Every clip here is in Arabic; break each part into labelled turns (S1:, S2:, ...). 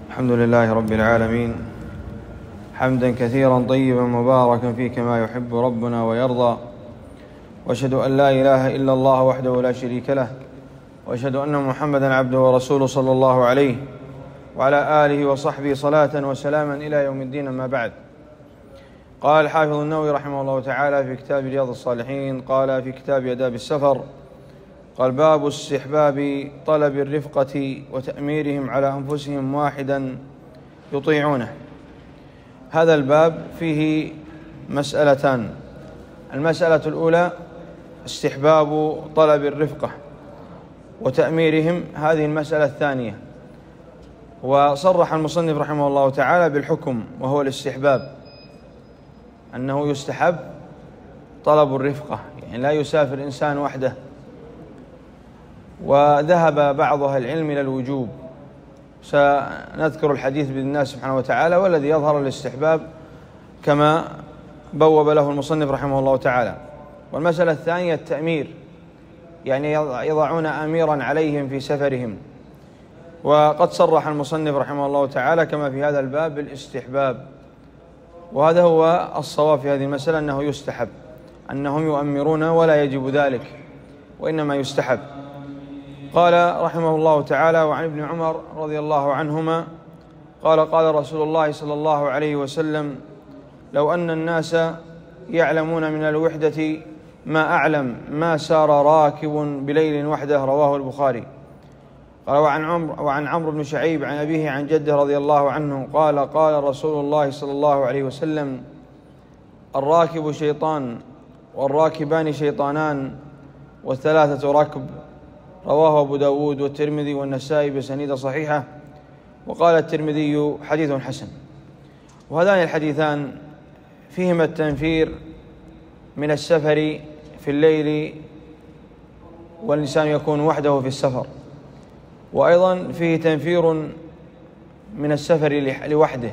S1: الحمد لله رب العالمين، حمدا كثيرا طيبا مباركا فيه كما يحب ربنا ويرضى، وأشهد أن لا إله إلا الله وحده لا شريك له، وأشهد أن محمدا عبده ورسوله صلى الله عليه وعلى آله وصحبه صلاة وسلاما إلى يوم الدين. أما بعد، قال الحافظ النووي رحمه الله تعالى في كتاب رياض الصالحين، قال في كتاب آداب السفر، قال: باب استحباب طلب الرفقة وتأميرهم على أنفسهم واحدا يطيعونه. هذا الباب فيه مسألتان. المسألة الأولى استحباب طلب الرفقة وتأميرهم، هذه المسألة الثانية. وصرح المصنف رحمه الله تعالى بالحكم، وهو الاستحباب، أنه يستحب طلب الرفقة، يعني لا يسافر إنسان وحده. وذهب بعض أهل العلم إلى الوجوب، سنذكر الحديث بإذن الله سبحانه وتعالى، والذي يظهر الاستحباب كما بوب له المصنف رحمه الله تعالى. والمسألة الثانية التأمير، يعني يضعون أميرا عليهم في سفرهم. وقد صرح المصنف رحمه الله تعالى كما في هذا الباب بالاستحباب، وهذا هو الصواب في هذه المسألة، أنه يستحب، أنهم يؤمرون ولا يجب ذلك، وإنما يستحب. قال رحمه الله تعالى: وعن ابن عمر رضي الله عنهما قال: قال رسول الله صلى الله عليه وسلم: لو أن الناس يعلمون من الوحدة ما أعلم ما سار راكب بليل وحده. رواه البخاري. قال: وعن عمرو بن شعيب عن أبيه عن جده رضي الله عنه قال: قال رسول الله صلى الله عليه وسلم: الراكب شيطان، والراكبان شيطانان، والثلاثة ركب. رواه أبو داود والترمذي والنسائي بسنيد صحيحة. وقال الترمذي: حديث حسن. وهذان الحديثان فيهما التنفير من السفر في الليل، والإنسان يكون وحده في السفر، وأيضا فيه تنفير من السفر لوحده.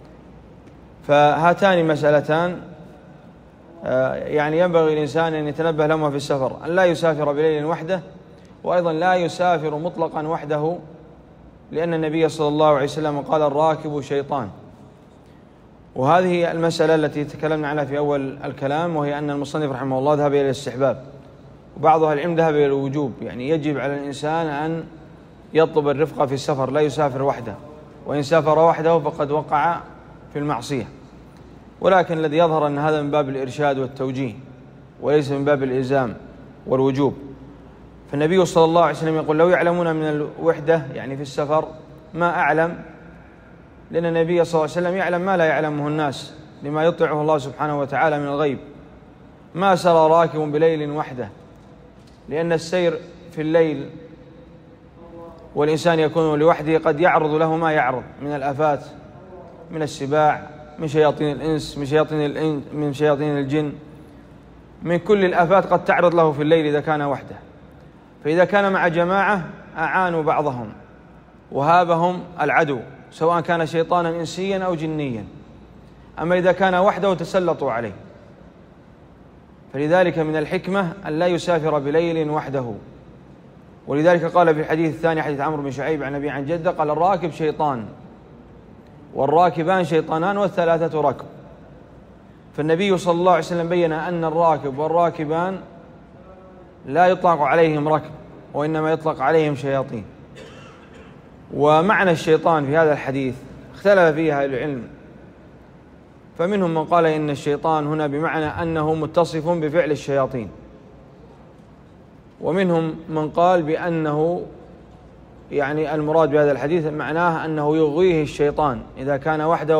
S1: فهاتان مسألتان يعني ينبغي الإنسان أن يتنبه لهما في السفر، أن لا يسافر بليل وحده، وأيضا لا يسافر مطلقا وحده، لأن النبي صلى الله عليه وسلم قال: الراكب شيطان. وهذه المسألة التي تكلمنا عنها في أول الكلام، وهي أن المصنف رحمه الله ذهب إلى الاستحباب، وبعض أهل العلم ذهب إلى الوجوب، يعني يجب على الإنسان أن يطلب الرفقة في السفر، لا يسافر وحده، وإن سافر وحده فقد وقع في المعصية. ولكن الذي يظهر أن هذا من باب الإرشاد والتوجيه، وليس من باب الإلزام والوجوب. فالنبي صلى الله عليه وسلم يقول: لو يعلمون من الوحدة، يعني في السفر، ما أعلم، لأن النبي صلى الله عليه وسلم يعلم ما لا يعلمه الناس، لما يطلعه الله سبحانه وتعالى من الغيب. ما سر راكب بليل وحده، لأن السير في الليل والإنسان يكون لوحده قد يعرض له ما يعرض من الآفات، من السباع، من شياطين الإنس، من شياطين الجن، من كل الآفات قد تعرض له في الليل إذا كان وحده. فإذا كان مع جماعة أعانوا بعضهم وهابهم العدو، سواء كان شيطانا إنسيا أو جنيا. أما إذا كان وحده تسلطوا عليه. فلذلك من الحكمة أن لا يسافر بليل وحده. ولذلك قال في الحديث الثاني، حديث عمرو بن شعيب عن أبي عن جده، قال: الراكب شيطان، والراكبان شيطانان، والثلاثة ركب. فالنبي صلى الله عليه وسلم بين أن الراكب والراكبان لا يطلق عليهم ركب، وإنما يطلق عليهم شياطين. ومعنى الشيطان في هذا الحديث اختلف فيه أهل العلم، فمنهم من قال إن الشيطان هنا بمعنى أنه متصف بفعل الشياطين، ومنهم من قال بأنه يعني المراد بهذا الحديث معناه أنه يغويه الشيطان إذا كان وحده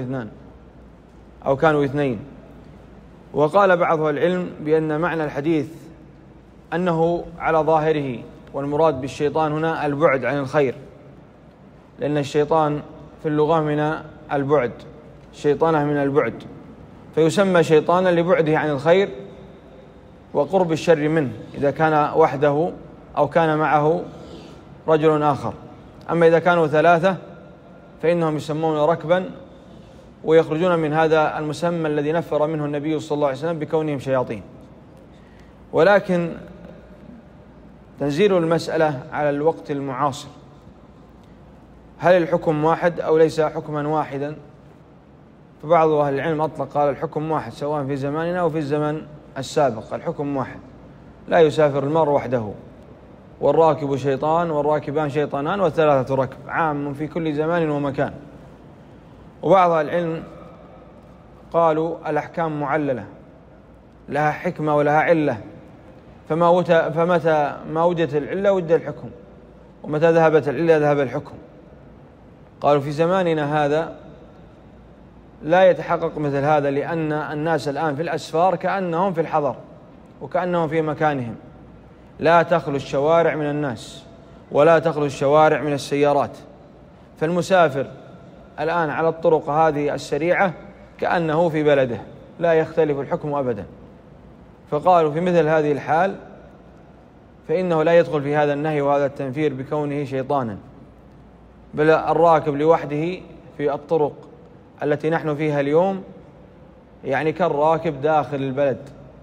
S1: أو كانوا اثنين. وقال بعض أهل العلم بأن معنى الحديث أنه على ظاهره، والمراد بالشيطان هنا البعد عن الخير، لأن الشيطان في اللغة من البعد، الشيطانة من البعد، فيسمى شيطانا لبعده عن الخير وقرب الشر منه إذا كان وحده أو كان معه رجل آخر. أما إذا كانوا ثلاثة فإنهم يسمون ركبا، ويخرجون من هذا المسمى الذي نفر منه النبي صلى الله عليه وسلم بكونهم شياطين. ولكن تنزيل المسألة على الوقت المعاصر هل الحكم واحد أو ليس حكما واحدا؟ فبعض أهل العلم أطلق قال الحكم واحد سواء في زماننا أو في الزمن السابق، الحكم واحد، لا يسافر المرء وحده، والراكب شيطان والراكبان شيطانان والثلاثة ركب، عام في كل زمان ومكان. وبعض أهل العلم قالوا الأحكام معللة لها حكمة ولها علة، فمتى ما وجدت العلة وجد الحكم، ومتى ذهبت العلة ذهب الحكم. قالوا في زماننا هذا لا يتحقق مثل هذا، لأن الناس الآن في الأسفار كأنهم في الحضر وكأنهم في مكانهم، لا تخلو الشوارع من الناس ولا تخلو الشوارع من السيارات، فالمسافر الآن على الطرق هذه السريعة كأنه في بلده، لا يختلف الحكم أبدا. فقالوا في مثل هذه الحال فإنه لا يدخل في هذا النهي وهذا التنفير بكونه شيطانا، بل الراكب لوحده في الطرق التي نحن فيها اليوم يعني كالراكب داخل البلد،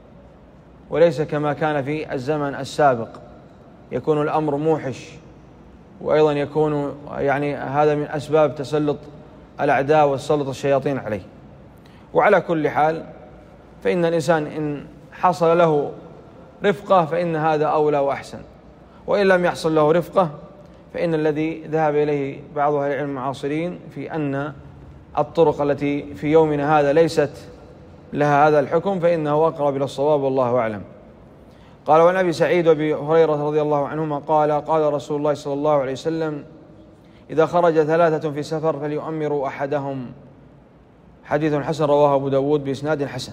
S1: وليس كما كان في الزمن السابق يكون الأمر موحش، وأيضا يكون يعني هذا من أسباب تسلط الأعداء وتسلط الشياطين عليه. وعلى كل حال فإن الإنسان إن حصل له رفقة فإن هذا أولى وأحسن، وإن لم يحصل له رفقة فإن الذي ذهب إليه بعض أهل العلم المعاصرين في أن الطرق التي في يومنا هذا ليست لها هذا الحكم فإنه أقرب إلى الصواب والله أعلم. قال وعن أبي سعيد وأبي هريرة رضي الله عنهما قال قال رسول الله صلى الله عليه وسلم إذا خرج ثلاثة في سفر فليؤمروا أحدهم، حديث حسن رواه أبو داود بإسناد حسن.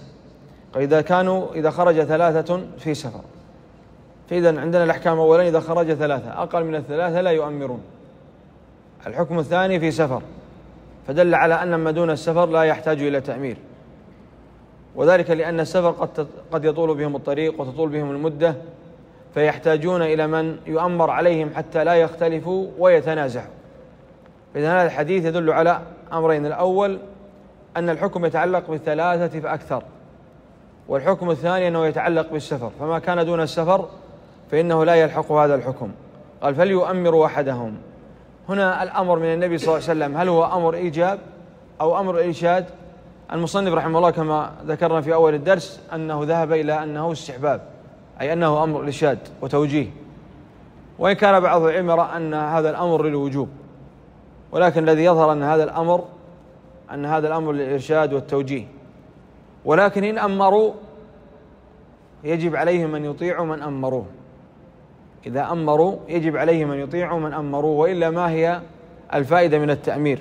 S1: إذا خرج ثلاثة في سفر، فإذا عندنا الأحكام أولا إذا خرج ثلاثة، أقل من الثلاثة لا يؤمرون. الحكم الثاني في سفر، فدل على أن ما دون السفر لا يحتاج إلى تأمير، وذلك لأن السفر قد يطول بهم الطريق وتطول بهم المدة، فيحتاجون إلى من يؤمر عليهم حتى لا يختلفوا ويتنازعوا. إذن هذا الحديث يدل على أمرين: الأول أن الحكم يتعلق بالثلاثة فأكثر، والحكم الثاني أنه يتعلق بالسفر، فما كان دون السفر فإنه لا يلحق هذا الحكم. قال فليؤمروا أحدهم. هنا الأمر من النبي صلى الله عليه وسلم هل هو أمر إيجاب أو أمر إرشاد؟ المصنف رحمه الله كما ذكرنا في أول الدرس أنه ذهب إلى أنه استحباب، أي أنه أمر إرشاد وتوجيه، وإن كان بعض العلم يرى أن هذا الأمر للوجوب، ولكن الذي يظهر أن هذا الأمر للإرشاد والتوجيه. ولكن إن أمروا يجب عليهم أن يطيعوا من أمروه، إذا أمروا يجب عليهم أن يطيعوا من أمروه، وإلا ما هي الفائدة من التأمير؟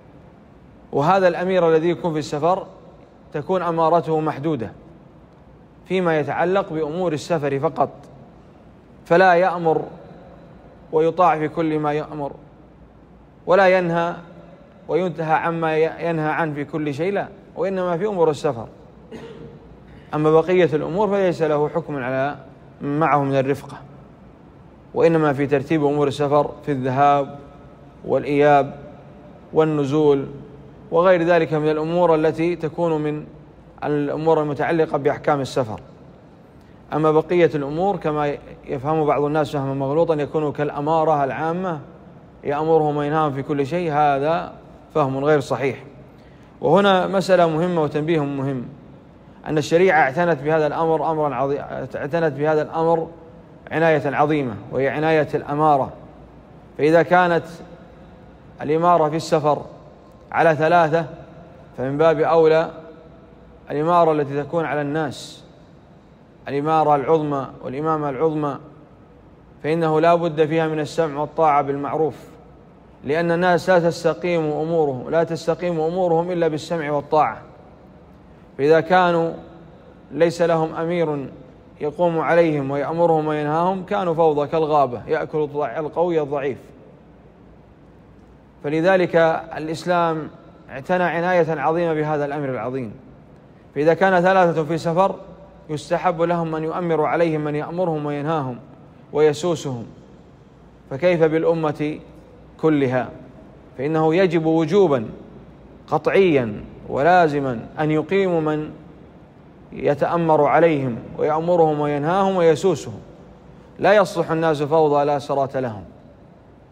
S1: وهذا الأمير الذي يكون في السفر تكون أمارته محدودة فيما يتعلق بأمور السفر فقط، فلا يأمر ويطاع في كل ما يأمر، ولا ينهى وينتهى عما ينهى عنه في كل شيء، لا، وإنما في أمور السفر. أما بقية الأمور فليس له حكم على من معه من الرفقة، وإنما في ترتيب أمور السفر في الذهاب والإياب والنزول وغير ذلك من الأمور التي تكون من الأمور المتعلقة بأحكام السفر. أما بقية الأمور كما يفهم بعض الناس فهما مغلوطا يكون كالأمارة العامة يأمرهم وينهاهم في كل شيء، هذا فهم غير صحيح. وهنا مسألة مهمة وتنبيه مهم، أن الشريعة اعتنت بهذا الأمر عناية عظيمة، وهي عناية الأمارة. فإذا كانت الإمارة في السفر على ثلاثة فمن باب أولى الإمارة التي تكون على الناس، الإمارة العظمى والإمامة العظمى، فإنه لا بد فيها من السمع والطاعة بالمعروف، لأن الناس لا تستقيم أمورهم إلا بالسمع والطاعة. فإذا كانوا ليس لهم أمير يقوم عليهم ويأمرهم وينهاهم كانوا فوضى كالغابة يأكل القوي الضعيف. فلذلك الإسلام اعتنى عناية عظيمة بهذا الأمر العظيم. فإذا كان ثلاثة في سفر يستحب لهم أن يؤمروا عليهم من يأمرهم وينهاهم ويسوسهم، فكيف بالأمة كلها؟ فإنه يجب وجوبا قطعيا ولازما أن يقيموا من يتأمر عليهم ويأمرهم وينهاهم ويسوسهم. لا يصلح الناس فوضى لا سرات لهم،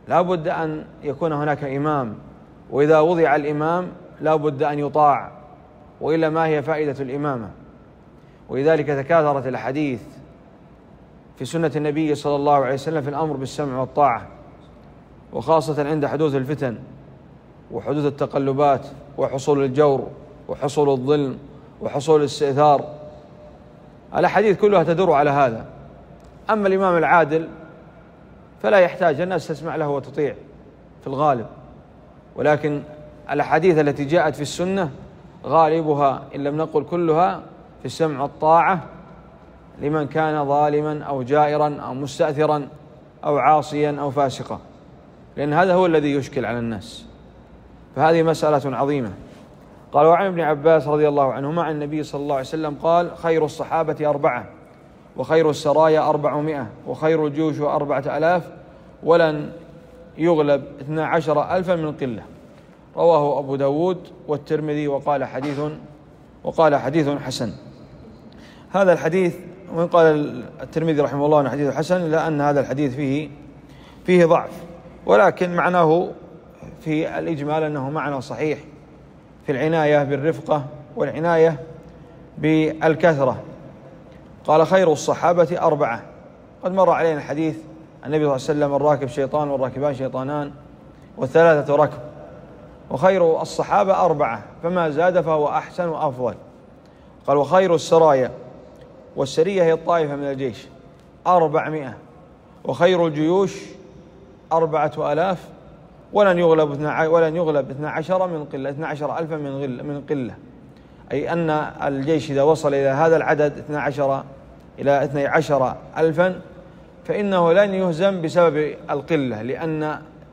S1: لا بد أن يكون هناك إمام، وإذا وضع الإمام لا بد أن يطاع، وإلا ما هي فائدة الإمامة؟ ولذلك تكاثرت الأحاديث في سنة النبي صلى الله عليه وسلم في الأمر بالسمع والطاعة، وخاصة عند حدوث الفتن وحدوث التقلبات وحصول الجور وحصول الظلم وحصول الاستئثار. الأحاديث كلها تدور على هذا. أما الإمام العادل فلا يحتاج الناس تسمع له وتطيع في الغالب، ولكن الأحاديث التي جاءت في السنة غالبها إن لم نقل كلها في السمع والطاعة لمن كان ظالما أو جائرا أو مستأثرا أو عاصيا أو فاسقا، لأن هذا هو الذي يشكل على الناس. فهذه مسألة عظيمة. قال: وعن ابن عباس رضي الله عنهما عن النبي صلى الله عليه وسلم قال: خير الصحابة 4، وخير السرايا 400، وخير الجيوش 4000، ولن يغلب 12,000 من قلة. رواه أبو داود والترمذي وقال حديث حسن. هذا الحديث، وإن قال الترمذي رحمه الله أنه حديث حسن، إلا أن هذا الحديث فيه ضعف، ولكن معناه في الإجمال أنه معنى صحيح في العناية بالرفقة والعناية بالكثرة. قال: خير الصحابة 4. قد مر علينا الحديث النبي صلى الله عليه وسلم: الراكب شيطان والراكبان شيطانان والثلاثة ركب. وخير الصحابة 4، فما زاد فهو أحسن وأفضل. قال: وخير السرايا، والسرية هي الطائفة من الجيش، 400، وخير الجيوش 4000، ولن يغلب 12 من قلة، 12,000 من قلة، أي أن الجيش إذا وصل إلى هذا العدد 12 إلى 12,000 فإنه لن يهزم بسبب القلة، لأن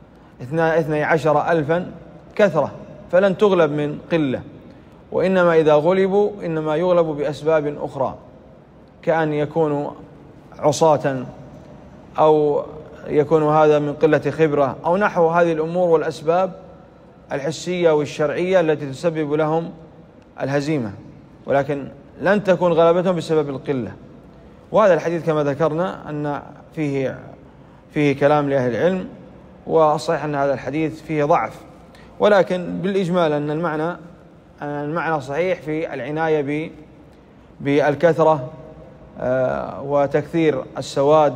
S1: 12,000 كثرة، فلن تغلب من قلة. وإنما إذا غلبوا إنما يغلب بأسباب أخرى، كأن يكونوا عصاة، أو يكون هذا من قلة خبرة، أو نحو هذه الأمور والأسباب الحسية والشرعية التي تسبب لهم الهزيمة، ولكن لن تكون غلبتهم بسبب القلة. وهذا الحديث كما ذكرنا أن فيه كلام لأهل العلم، والصحيح أن هذا الحديث فيه ضعف، ولكن بالإجمال أن المعنى صحيح في العناية بالكثرة وتكثير السواد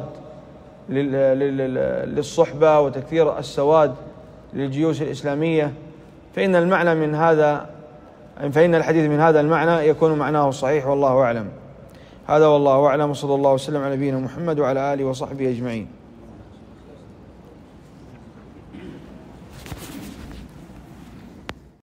S1: للصحبة وتكثير السواد للجيوش الإسلامية، فإن الحديث من هذا المعنى يكون معناه صحيح، والله أعلم. هذا والله أعلم، وصلى الله وسلم على نبينا محمد وعلى آله وصحبه أجمعين.